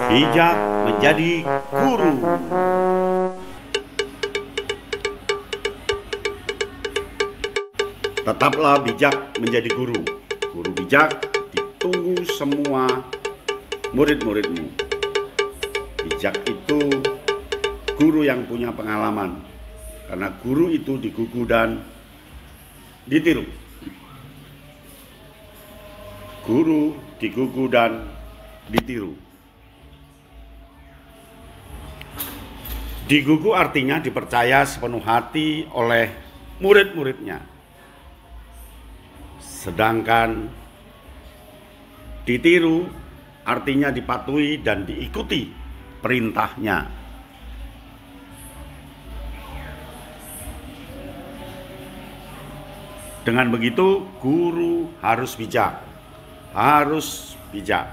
Bijak menjadi guru. Tetaplah bijak menjadi guru. Guru bijak ditunggu semua murid-muridmu. Bijak itu guru yang punya pengalaman, karena guru itu digugu dan ditiru. Guru digugu dan ditiru. Digugu artinya dipercaya sepenuh hati oleh murid-muridnya. Sedangkan ditiru artinya dipatuhi dan diikuti perintahnya. Dengan begitu, guru harus bijak. Harus bijak.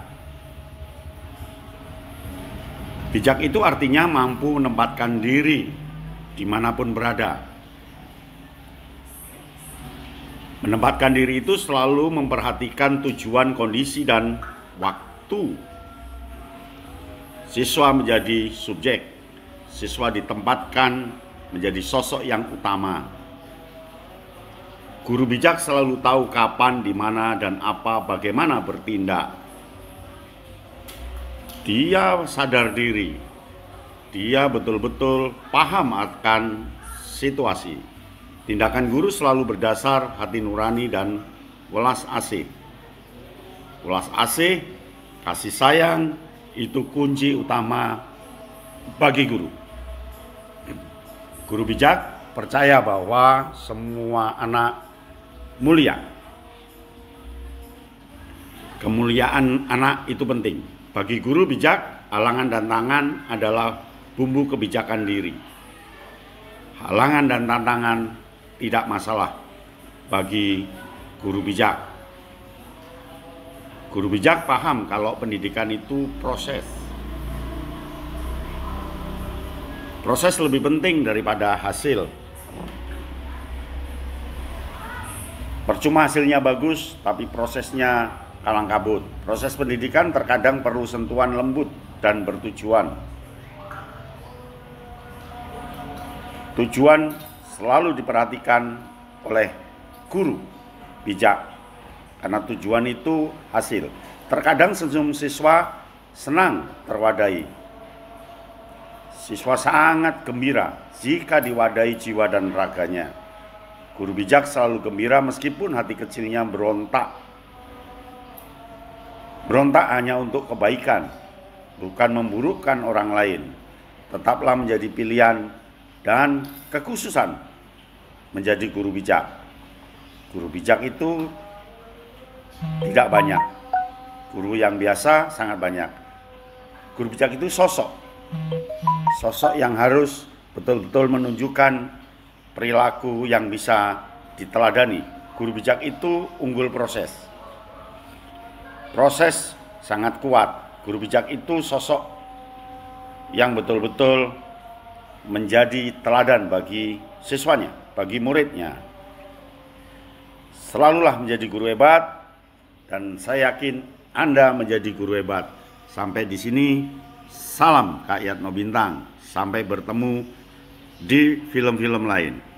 Bijak itu artinya mampu menempatkan diri dimanapun berada. Menempatkan diri itu selalu memperhatikan tujuan, kondisi, dan waktu. Siswa menjadi subjek. Siswa ditempatkan menjadi sosok yang utama. Guru bijak selalu tahu kapan, di mana, dan apa, bagaimana bertindak. Dia sadar diri, dia betul-betul paham akan situasi. Tindakan guru selalu berdasar hati nurani dan welas asih. Welas asih, kasih sayang, itu kunci utama bagi guru. Guru bijak percaya bahwa semua anak mulia. Kemuliaan anak itu penting. Bagi guru bijak, halangan dan tantangan adalah bumbu kebijakan diri. Halangan dan tantangan tidak masalah bagi guru bijak. Guru bijak paham kalau pendidikan itu proses. Proses lebih penting daripada hasil. Percuma hasilnya bagus, tapi prosesnya kalang kabut. Proses pendidikan terkadang perlu sentuhan lembut dan bertujuan. Tujuan selalu diperhatikan oleh guru bijak, karena tujuan itu hasil. Terkadang senyum siswa senang terwadahi. Siswa sangat gembira jika diwadahi jiwa dan raganya. Guru bijak selalu gembira meskipun hati kecilnya berontak. Berontak hanya untuk kebaikan, bukan memburukkan orang lain. Tetaplah menjadi pilihan dan kekhususan menjadi guru bijak. Guru bijak itu tidak banyak. Guru yang biasa sangat banyak. Guru bijak itu sosok. Sosok yang harus betul-betul menunjukkan perilaku yang bisa diteladani. Guru bijak itu unggul proses. Proses sangat kuat. Guru bijak itu sosok yang betul-betul menjadi teladan bagi siswanya, bagi muridnya. Selalulah menjadi guru hebat, dan saya yakin Anda menjadi guru hebat. Sampai di sini, salam Kak Yatno Bintang. Sampai bertemu di film-film lain.